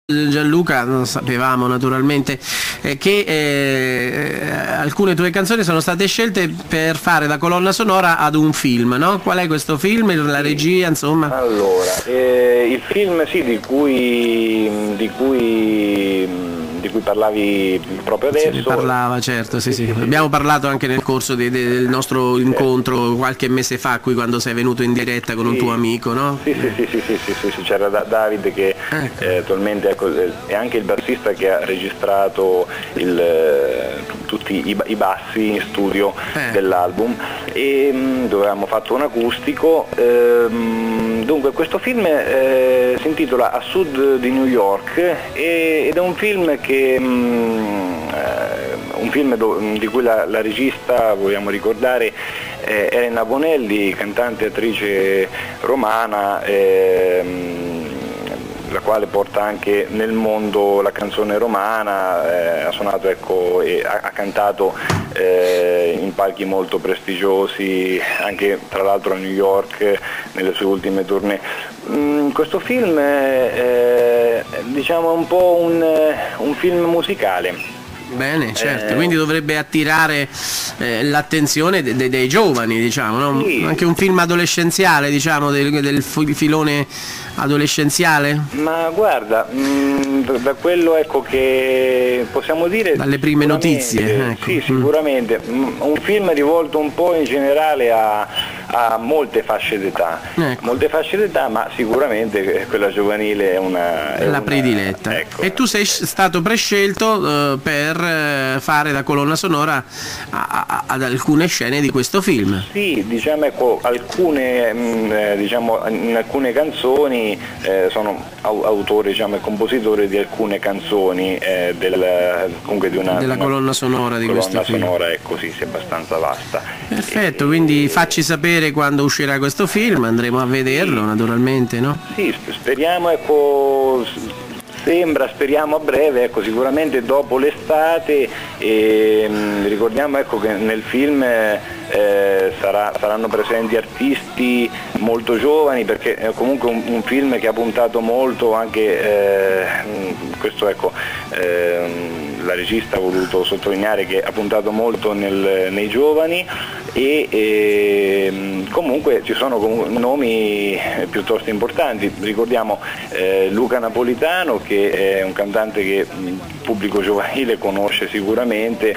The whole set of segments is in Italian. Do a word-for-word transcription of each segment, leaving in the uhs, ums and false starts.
Gianluca, non sapevamo naturalmente eh, che eh, alcune tue canzoni sono state scelte per fare da colonna sonora ad un film, no? Qual è questo film? La regia, insomma? Allora, eh, il film sì, di cui, di cui di cui parlavi proprio adesso. Si parlava, certo, sì, sì. Abbiamo parlato anche nel corso de, de, del nostro incontro qualche mese fa, qui quando sei venuto in diretta con un tuo amico, no? Sì, sì, sì, sì, sì, sì, sì, sì. C'era da, Davide che ecco. eh, attualmente ecco, è anche il bassista che ha registrato il, eh, tutti i, i bassi in studio eh. dell'album e mh, dove avevamo fatto un acustico. Ehm, dunque questo film eh, si intitola A Sud di New York e, ed è un film che che um, uh, un film do, di cui la, la regista, vogliamo ricordare, è Elena Bonelli, cantante e attrice romana, eh, la quale porta anche nel mondo la canzone romana, eh, ha suonato ecco, e ha, ha cantato eh, in palchi molto prestigiosi, anche tra l'altro a New York nelle sue ultime tournée. Mm, questo film è, è diciamo un po' un, un film musicale. Bene, certo, eh, quindi dovrebbe attirare eh, l'attenzione de de dei giovani, diciamo, no? Sì. Anche un film adolescenziale, diciamo, del, del filone adolescenziale? Ma guarda, mh, da quello ecco che possiamo dire... Dalle prime notizie. Ecco. Sì, sicuramente. Mm. Un film rivolto un po' in generale a, a molte fasce d'età, ecco. molte fasce d'età, ma sicuramente quella giovanile è una... È la una, prediletta. Ecco. E tu sei stato prescelto eh, per fare da colonna sonora a, a, ad alcune scene di questo film. Sì, diciamo ecco, alcune, mh, diciamo, in alcune canzoni eh, sono autore diciamo, e compositore di alcune canzoni eh, del, comunque di una, della una colonna sonora di colonna questo film. Colonna sonora, ecco, sì, è abbastanza vasta. Perfetto, e, quindi e, facci sapere quando uscirà questo film, andremo a vederlo, sì, naturalmente, no? Sì, speriamo ecco... Sembra, speriamo a breve, ecco, sicuramente dopo l'estate e mh, ricordiamo ecco, che nel film eh, sarà, saranno presenti artisti molto giovani perché è comunque un, un film che ha puntato molto anche, eh, questo ecco, eh, la regista ha voluto sottolineare che ha puntato molto nel, nei giovani e, e comunque ci sono comunque nomi piuttosto importanti, ricordiamo eh, Luca Napolitano che è un cantante che il pubblico giovanile conosce sicuramente,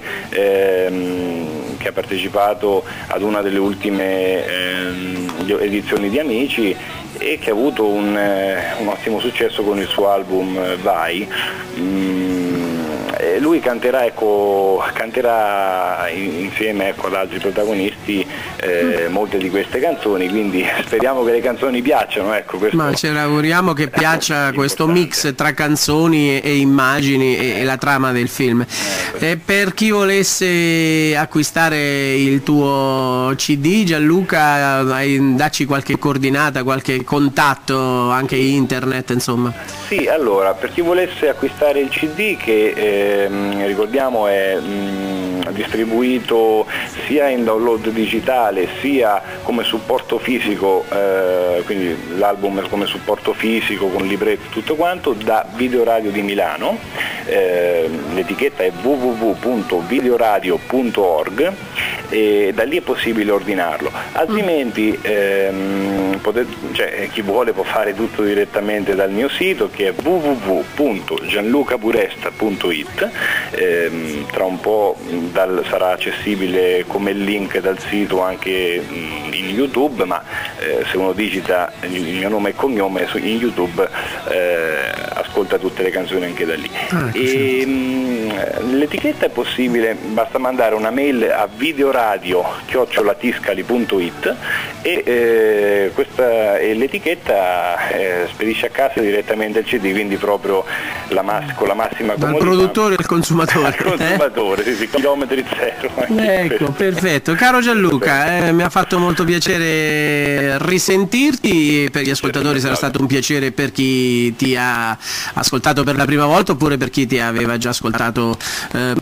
ehm, che ha partecipato ad una delle ultime ehm, edizioni di Amici e che ha avuto un, eh, un ottimo successo con il suo album Vai. Mm, lui canterà, ecco, canterà insieme ecco, ad altri protagonisti eh, molte di queste canzoni, quindi speriamo che le canzoni piacciono. Ecco, questo ma ce l'auguriamo che piaccia questo mix tra canzoni e, e immagini e, e la trama del film. E per chi volesse acquistare il tuo C D, Gianluca, dacci qualche coordinata, qualche contatto, anche internet, insomma. Sì, allora, per chi volesse acquistare il C D, che ehm, ricordiamo è mh, distribuito sia in download digitale sia come supporto fisico, eh, quindi l'album come supporto fisico con libretto e tutto quanto, da Videoradio di Milano, eh, l'etichetta è w w w punto videoradio punto org e da lì è possibile ordinarlo, altrimenti ehm, potete, cioè, chi vuole può fare tutto direttamente dal mio sito che è w w w punto gianluca buresta punto it, ehm, tra un po' dal, sarà accessibile come link dal sito anche mh, in YouTube, ma eh, se uno digita il mio nome e cognome in YouTube eh, ascolta tutte le canzoni anche da lì. Ah, e, mh, l'etichetta è possibile, basta mandare una mail a videoradio chiocciola tiscali punto it e, eh, questa, e l'etichetta eh, spedisce a casa direttamente il C D, quindi proprio la mass con la massima comodità. Dal produttore al consumatore. Al consumatore, eh? sì, sì, chilometri zero. Ecco, perfetto. Caro Gianluca, eh, mi ha fatto molto piacere risentirti, per gli ascoltatori sarà stato un piacere per chi ti ha ascoltato per la prima volta oppure per chi ti aveva già ascoltato eh,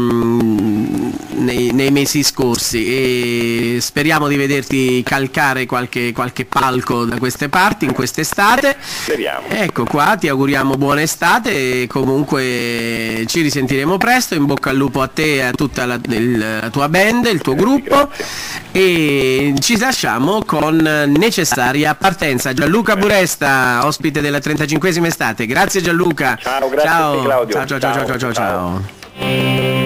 mh, nei, nei mesi scorsi, e speriamo di vederti calcare qualche, qualche palco da queste parti in quest'estate. Speriamo. Ecco qua, ti auguriamo buona estate e comunque ci risentiremo presto. In bocca al lupo a te e a tutta la, il, la tua band, il tuo gruppo. E ci lasciamo con Necessaria Partenza. Gianluca Buresta, ospite della trentacinquesima estate. Grazie Gianluca. Ciao, grazie ciao. a te, Claudio. Ciao ciao ciao ciao ciao ciao. ciao.